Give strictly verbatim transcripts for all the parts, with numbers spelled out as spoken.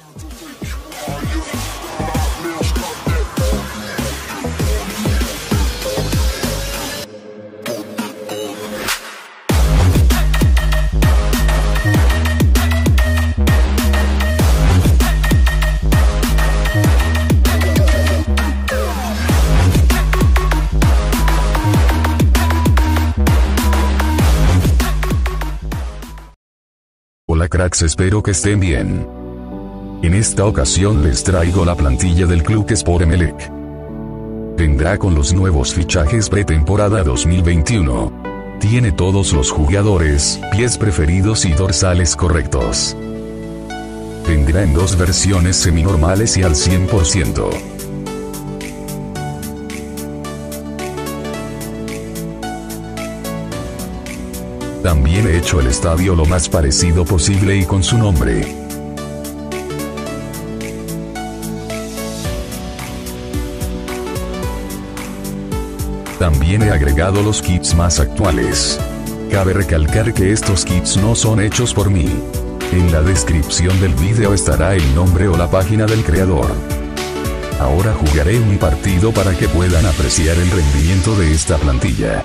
Hola cracks, espero que estén bien. En esta ocasión les traigo la plantilla del Club Sport Emelec. Vendrá con los nuevos fichajes pretemporada dos mil veintiuno. Tiene todos los jugadores, pies preferidos y dorsales correctos. Vendrá en dos versiones seminormales y al cien por ciento. También he hecho el estadio lo más parecido posible y con su nombre. También he agregado los kits más actuales. Cabe recalcar que estos kits no son hechos por mí. En la descripción del video estará el nombre o la página del creador. Ahora jugaré un partido para que puedan apreciar el rendimiento de esta plantilla.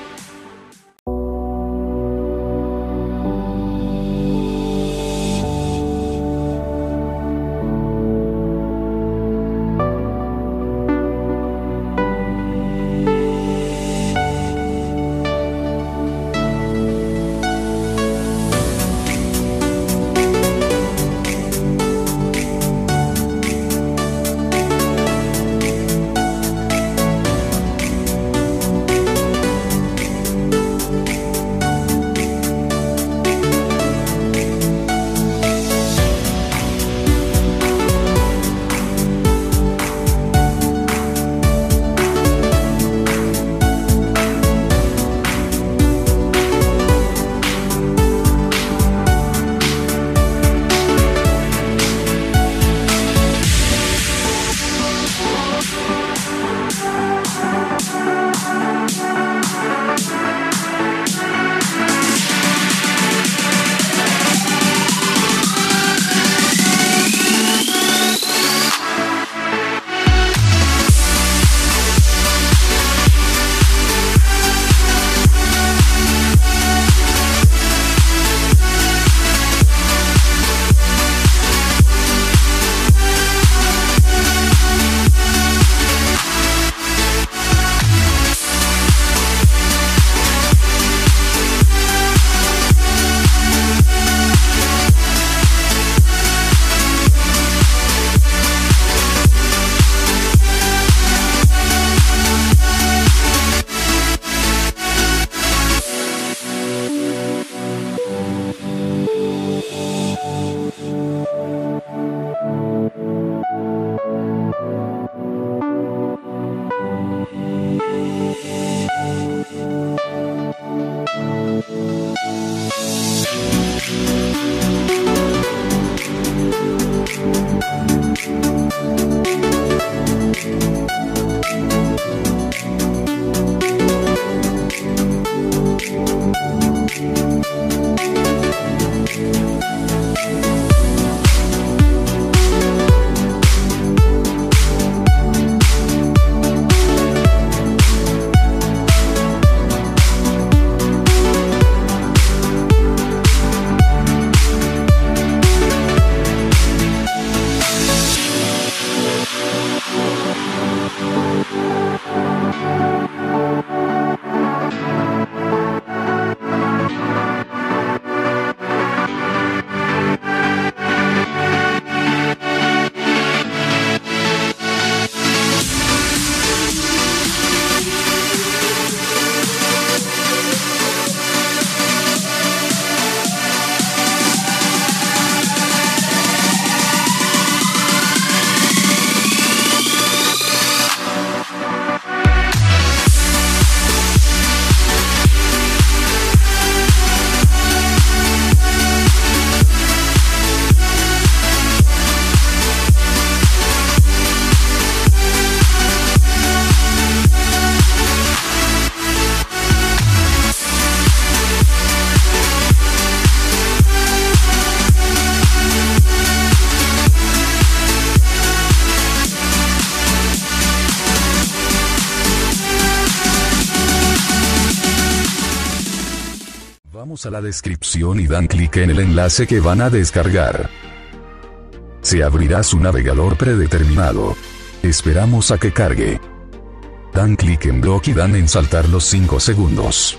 Vamos a la descripción y dan clic en el enlace que van a descargar. Se abrirá su navegador predeterminado. Esperamos a que cargue. Dan clic en Block y dan en saltar los cinco segundos.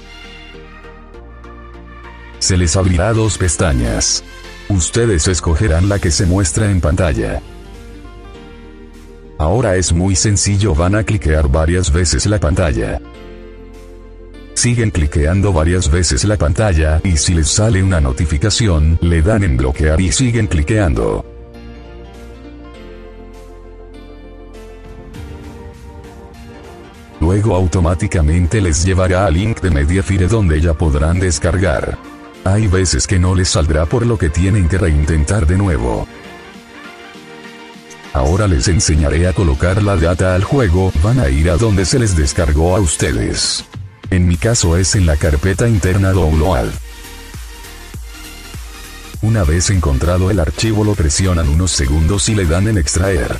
Se les abrirá dos pestañas. Ustedes escogerán la que se muestra en pantalla. Ahora es muy sencillo, van a cliquear varias veces la pantalla. Siguen cliqueando varias veces la pantalla y si les sale una notificación, le dan en bloquear y siguen cliqueando. Luego automáticamente les llevará al link de Mediafire donde ya podrán descargar. Hay veces que no les saldrá por lo que tienen que reintentar de nuevo. Ahora les enseñaré a colocar la data al juego, van a ir a donde se les descargó a ustedes. En mi caso es en la carpeta interna Download. Una vez encontrado el archivo lo presionan unos segundos y le dan en extraer.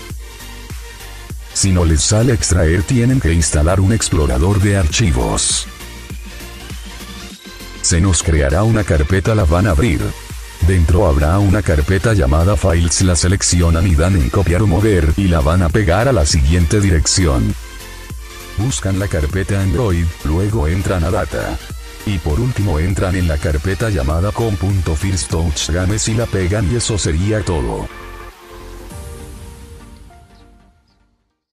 Si no les sale extraer tienen que instalar un explorador de archivos. Se nos creará una carpeta, la van a abrir. Dentro habrá una carpeta llamada Files, la seleccionan y dan en copiar o mover y la van a pegar a la siguiente dirección. Buscan la carpeta Android, luego entran a Data. Y por último entran en la carpeta llamada com.firstouchgames y la pegan y eso sería todo.